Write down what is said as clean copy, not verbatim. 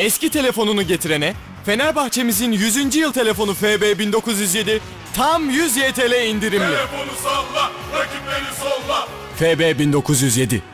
Eski telefonunu getirene Fenerbahçemizin 100. yıl telefonu FB 1907 tam 100 YTL indirimli. Telefonu salla, rakipleri solla. FB 1907